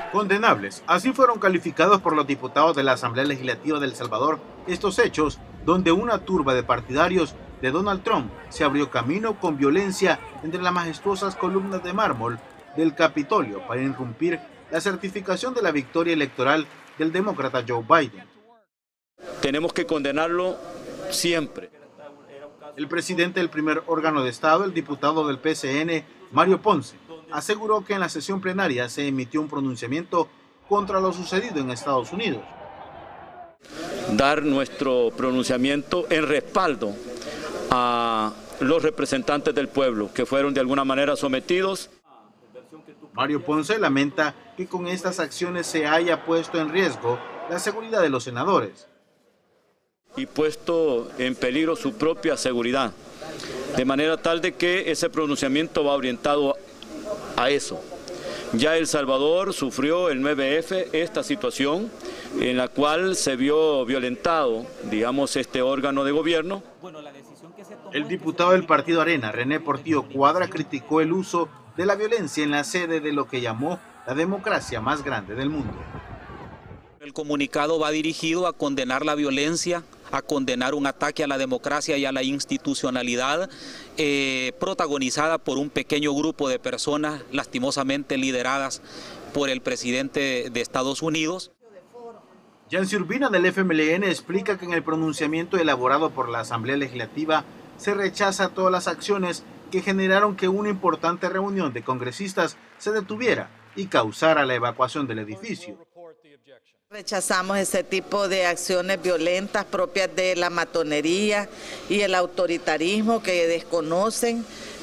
Condenables. Así fueron calificados por los diputados de la Asamblea Legislativa de El Salvador estos hechos, donde una turba de partidarios de Donald Trump se abrió camino con violencia entre las majestuosas columnas de mármol del Capitolio para irrumpir la certificación de la victoria electoral del demócrata Joe Biden. Tenemos que condenarlo siempre. El presidente del primer órgano de Estado, el diputado del PCN, Mario Ponce, aseguró que en la sesión plenaria se emitió un pronunciamiento contra lo sucedido en Estados Unidos. Dar nuestro pronunciamiento en respaldo a los representantes del pueblo que fueron de alguna manera sometidos. Mario Ponce lamenta que con estas acciones se haya puesto en riesgo la seguridad de los senadores. Y puesto en peligro su propia seguridad, de manera tal de que ese pronunciamiento va orientado a eso. Ya El Salvador sufrió el 9F esta situación en la cual se vio violentado, digamos, este órgano de gobierno. El diputado del partido Arena, René Portillo Cuadra, criticó el uso de la violencia en la sede de lo que llamó la democracia más grande del mundo. El comunicado va dirigido a condenar la violencia, a condenar un ataque a la democracia y a la institucionalidad protagonizada por un pequeño grupo de personas lastimosamente lideradas por el presidente de Estados Unidos. Yancy Urbina del FMLN explica que en el pronunciamiento elaborado por la Asamblea Legislativa se rechaza todas las acciones que generaron que una importante reunión de congresistas se detuviera y causara la evacuación del edificio. Rechazamos ese tipo de acciones violentas propias de la matonería y el autoritarismo que desconocen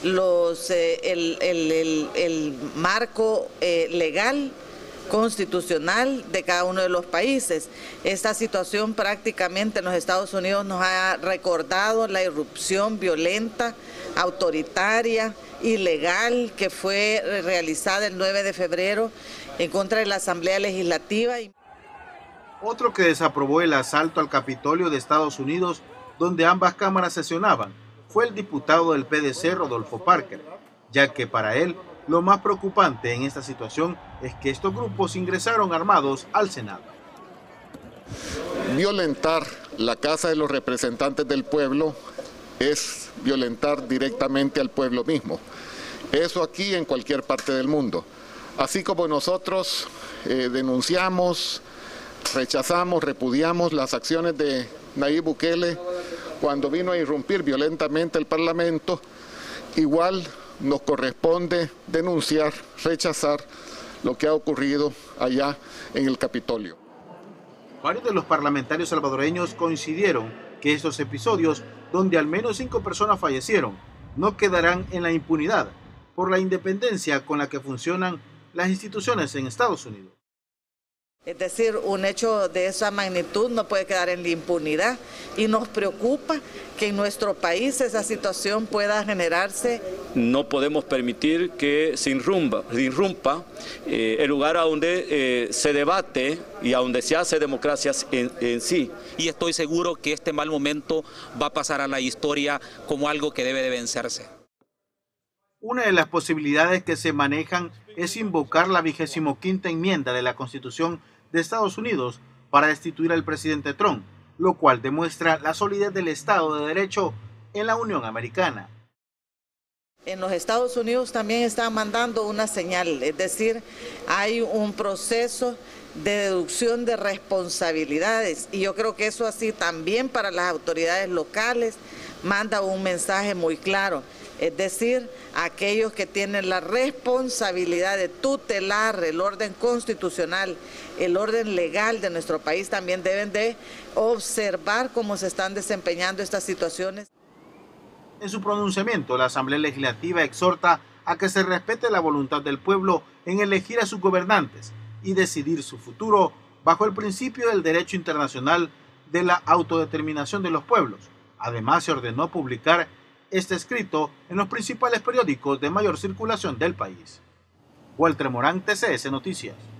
el marco legal constitucional de cada uno de los países. Esta situación prácticamente en los Estados Unidos nos ha recordado la irrupción violenta, autoritaria, ilegal que fue realizada el 9 de febrero en contra de la Asamblea Legislativa. Otro que desaprobó el asalto al Capitolio de Estados Unidos, donde ambas cámaras sesionaban, fue el diputado del PDC, Rodolfo Parker, ya que para él lo más preocupante en esta situación es que estos grupos ingresaron armados al Senado. Violentar la Casa de los Representantes del Pueblo es violentar directamente al pueblo mismo. Eso aquí en cualquier parte del mundo. Así como nosotros denunciamos, rechazamos, repudiamos las acciones de Nayib Bukele cuando vino a irrumpir violentamente el Parlamento, igual nos corresponde denunciar, rechazar lo que ha ocurrido allá en el Capitolio. Varios de los parlamentarios salvadoreños coincidieron que estos episodios, donde al menos 5 personas fallecieron, no quedarán en la impunidad por la independencia con la que funcionan las instituciones en Estados Unidos. Es decir, un hecho de esa magnitud no puede quedar en la impunidad y nos preocupa que en nuestro país esa situación pueda generarse. No podemos permitir que se irrumpa el lugar a donde se debate y a donde se hace democracia en sí. Y estoy seguro que este mal momento va a pasar a la historia como algo que debe de vencerse. Una de las posibilidades que se manejan es invocar la 25ª enmienda de la Constitución de Estados Unidos para destituir al presidente Trump, lo cual demuestra la solidez del Estado de Derecho en la Unión Americana. En los Estados Unidos también están mandando una señal, es decir, hay un proceso de deducción de responsabilidades y yo creo que eso así también para las autoridades locales manda un mensaje muy claro. Es decir, aquellos que tienen la responsabilidad de tutelar el orden constitucional, el orden legal de nuestro país, también deben de observar cómo se están desempeñando estas situaciones. En su pronunciamiento, la Asamblea Legislativa exhorta a que se respete la voluntad del pueblo en elegir a sus gobernantes y decidir su futuro bajo el principio del derecho internacional de la autodeterminación de los pueblos. Además, se ordenó publicar este escrito en los principales periódicos de mayor circulación del país. Walter Morán, TCS Noticias.